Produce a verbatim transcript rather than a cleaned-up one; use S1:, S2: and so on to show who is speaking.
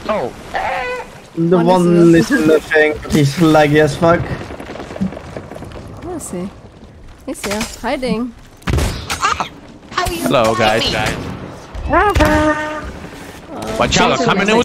S1: Oh.
S2: The
S3: What
S2: one
S3: is
S2: is in the thing, but he's laggy as fuck.
S3: Where is he? He's here, hiding.
S1: Hello, guys. guys.
S3: Uh,
S1: Watch out, I'm coming in with